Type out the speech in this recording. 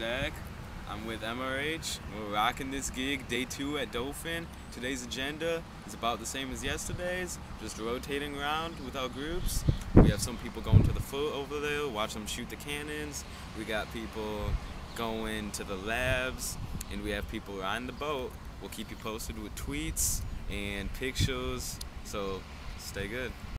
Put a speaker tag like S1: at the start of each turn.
S1: Zach. I'm with MRH. We're rocking this gig, day 2 at Dauphin. Today's agenda is about the same as yesterday's, just rotating around with our groups. We have some people going to the foot over there, watch them shoot the cannons. We got people going to the labs, and we have people on the boat. We'll keep you posted with tweets and pictures, so stay good.